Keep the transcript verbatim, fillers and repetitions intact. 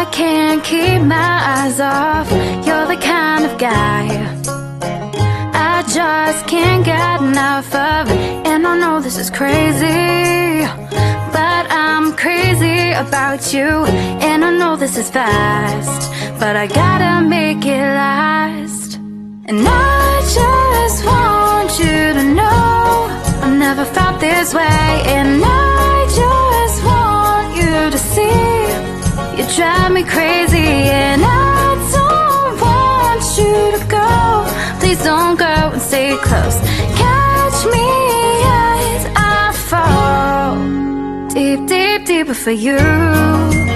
can't keep my eyes off. You're the kind of guy I just can't get enough of. And I know this is crazy, but I'm crazy about you. And I know this is fast, but I gotta make it last. And I just want you to know I've never felt this way. And I just want you to see you drive me crazy. And I don't want you to go. Please don't go and stay close. Catch me as I fall deep, deep, deeper for you.